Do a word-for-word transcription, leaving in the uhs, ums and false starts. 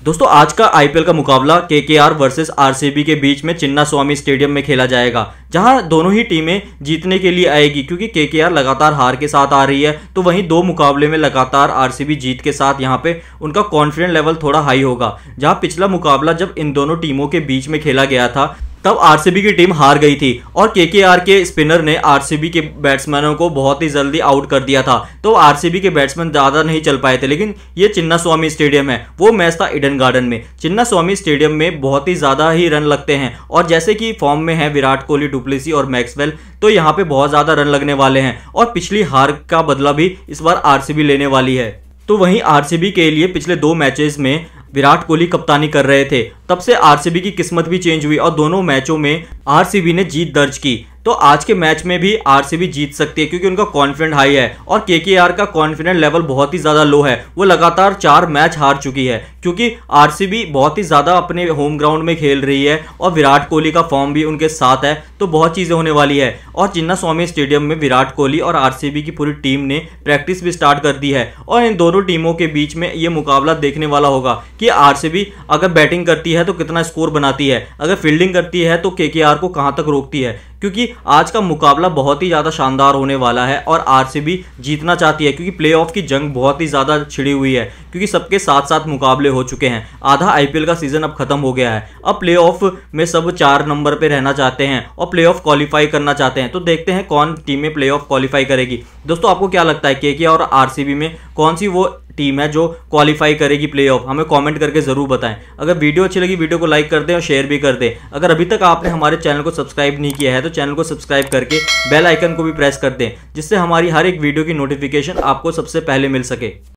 दोस्तों आज का आईपीएल का मुकाबला केकेआर वर्सेस आरसीबी के बीच में चिन्नास्वामी स्टेडियम में खेला जाएगा, जहां दोनों ही टीमें जीतने के लिए आएगी क्योंकि केकेआर लगातार हार के साथ आ रही है। तो वहीं दो मुकाबले में लगातार आरसीबी जीत के साथ यहां पे उनका कॉन्फिडेंस लेवल थोड़ा हाई होगा। जहां पिछला मुकाबला जब इन दोनों टीमों के बीच में खेला गया था तब आरसीबी की टीम हार गई थी और केकेआर के स्पिनर ने आरसीबी के बैट्समैनों को बहुत ही जल्दी आउट कर दिया था। तो आरसीबी के बैट्समैन ज़्यादा नहीं चल पाए थे, लेकिन ये चिन्नास्वामी स्टेडियम है, वो मैच था ईडन गार्डन में। चिन्नास्वामी स्टेडियम में बहुत ही ज़्यादा ही रन लगते हैं और जैसे कि फॉर्म में है विराट कोहली, डुप्लेसी और मैक्सवेल, तो यहाँ पे बहुत ज़्यादा रन लगने वाले हैं और पिछली हार का बदला भी इस बार आरसीबी लेने वाली है। तो वहीं आरसीबी के लिए पिछले दो मैचेस में विराट कोहली कप्तानी कर रहे थे, तब से आरसीबी की किस्मत भी चेंज हुई और दोनों मैचों में आरसीबी ने जीत दर्ज की। तो आज के मैच में भी आरसीबी जीत सकती है क्योंकि उनका कॉन्फिडेंस हाई है और केकेआर का कॉन्फिडेंस लेवल बहुत ही ज़्यादा लो है। वो लगातार चार मैच हार चुकी है क्योंकि आरसीबी बहुत ही ज़्यादा अपने होम ग्राउंड में खेल रही है और विराट कोहली का फॉर्म भी उनके साथ है, तो बहुत चीज़ें होने वाली है। और चिन्नास्वामी स्टेडियम में विराट कोहली और आरसीबी की पूरी टीम ने प्रैक्टिस भी स्टार्ट कर दी है और इन दोनों टीमों के बीच में ये मुकाबला देखने वाला होगा कि आरसीबी अगर बैटिंग करती है तो कितना स्कोर बनाती है, अगर फील्डिंग करती है तो केकेआर को कहां तक रोकती है, क्योंकि आज का मुकाबला बहुत ही ज़्यादा शानदार होने वाला है और आरसीबी जीतना चाहती है क्योंकि प्लेऑफ की जंग बहुत ही ज़्यादा छिड़ी हुई है क्योंकि सबके साथ साथ मुकाबले हो चुके हैं। आधा आईपीएल का सीजन अब खत्म हो गया है, अब प्लेऑफ में सब चार नंबर पे रहना चाहते हैं और प्लेऑफ क्वालिफाई करना चाहते हैं। तो देखते हैं कौन टीमें प्लेऑफ क्वालिफाई करेगी। दोस्तों आपको क्या लगता है केकेआर और आरसीबी में कौन सी वो टीम है जो क्वालिफाई करेगी प्लेऑफ? हमें कमेंट करके जरूर बताएं। अगर वीडियो अच्छी लगी वीडियो को लाइक कर दें और शेयर भी कर दें। अगर अभी तक आपने हमारे चैनल को सब्सक्राइब नहीं किया है तो चैनल को सब्सक्राइब करके बेल आइकन को भी प्रेस कर दें, जिससे हमारी हर एक वीडियो की नोटिफिकेशन आपको सबसे पहले मिल सके।